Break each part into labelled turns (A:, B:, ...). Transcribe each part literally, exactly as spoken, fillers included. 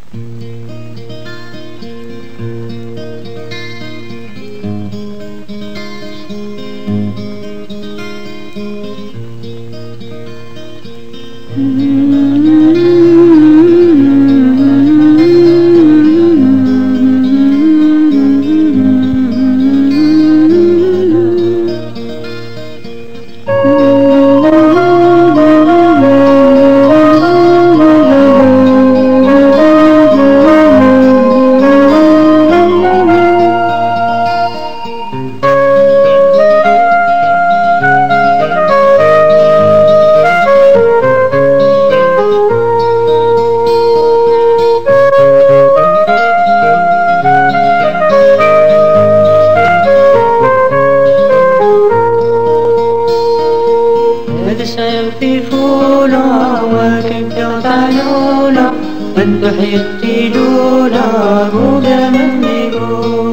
A: فولا وكبت علولا من تحيتي لولا بوغا منيقو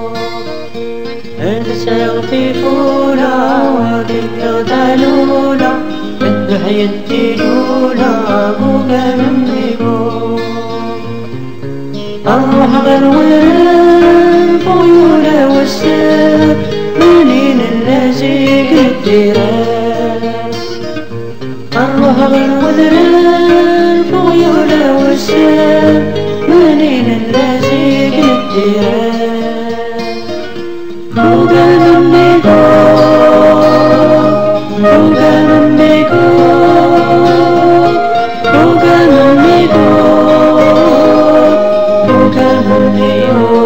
A: انت سيغفي فولا وكبت علولا من تحيتي لولا بوغا منيقو الروح غنوان فيولا والساب منين اللازق الدراس الروح غنوان فيولا والساب منين اللازق الدراس بوغا منيقو بوغا منيقو بوغا منيقو بوغا منيقو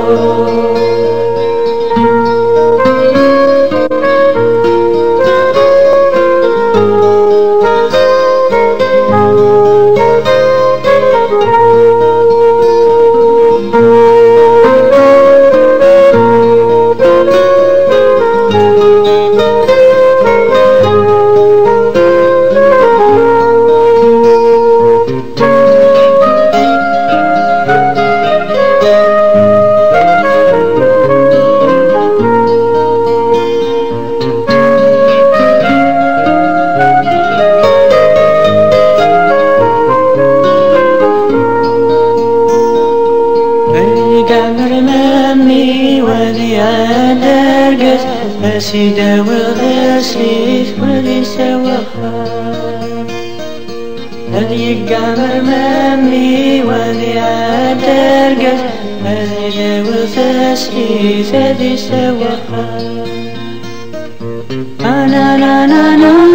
A: سيدا وغسيف ولي سوخا هذي القمر مامي وذي عالدرقس هذي وغسيف هذي سوخا أنا لا لا لا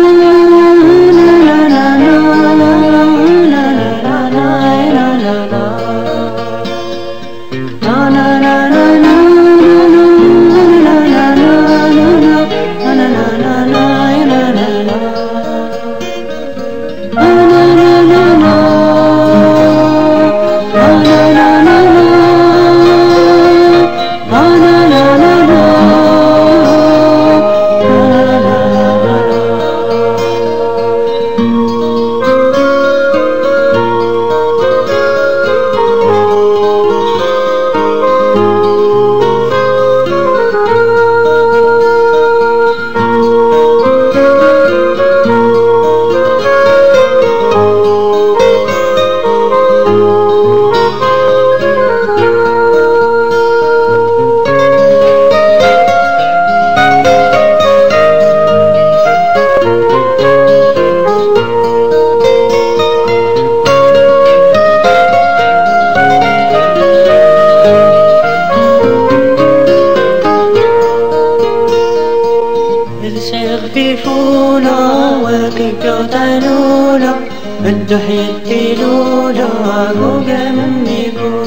A: تحيتي لولا بوغا منيقو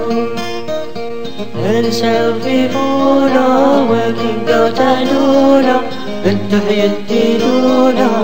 A: انسى في فولا وكنت لولا تحيتي لولا